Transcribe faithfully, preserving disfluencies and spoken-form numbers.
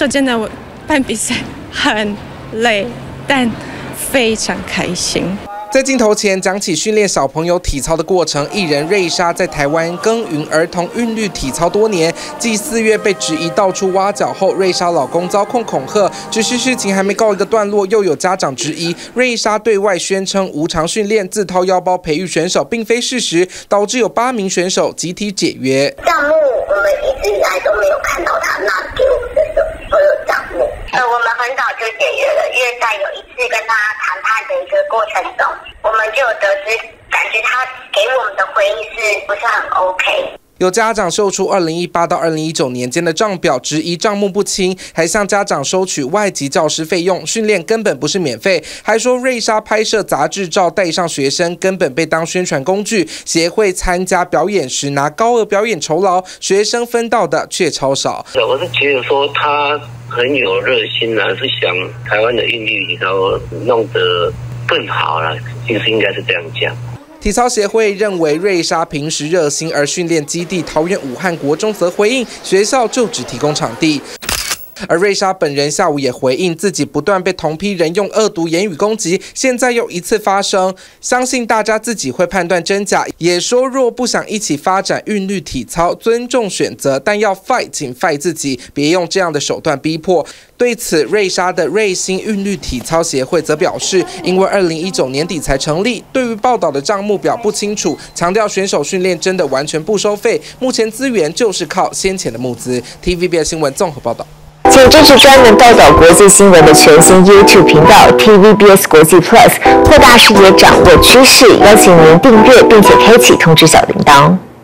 说真的，我办比赛很累，但非常开心。 在镜头前讲起训练小朋友体操的过程，艺人瑞莎在台湾耕耘儿童韵律体操多年，继四月被质疑到处挖角后，瑞莎老公遭控恐吓。只是事情还没告一个段落，又有家长质疑瑞莎对外宣称无偿训练、自掏腰包培育选手，并非事实，导致有八名选手集体解约。 账目我们一直以来都没有看到他拿给我们的所有账目。呃，我们很早就解约了，因为在有一次跟他谈判的一个过程中。 我们就得知，感觉他给我们的回应是不是很 OK？ 有家长秀出二零一八到二零一九年间的账表，质疑账目不清，还向家长收取外籍教师费用，训练根本不是免费，还说瑞莎拍摄杂志照带上学生，根本被当宣传工具。协会参加表演时拿高额表演酬劳，学生分到的却超少。 我是觉得说他很有热心啊，是想台湾的韵律体操弄得更好了，其实应该是这样讲。 体操协会认为瑞莎平时热心，而训练基地桃园武汉国中则回应学校就只提供场地。 而瑞莎本人下午也回应，自己不断被同批人用恶毒言语攻击，现在又一次发生，相信大家自己会判断真假。也说若不想一起发展韵律体操，尊重选择，但要 fight 请 fight 自己，别用这样的手段逼迫。对此，瑞莎的瑞星韵律体操协会则表示，因为二零一九年底才成立，对于报道的账目表不清楚，强调选手训练真的完全不收费，目前资源就是靠先前的募资。T V B S 新闻综合报道。 请支持专门报道国际新闻的全新 YouTube 频道 T V B S 国际 Plus， 扩大视野，掌握趋势。邀请您订阅并且开启通知小铃铛。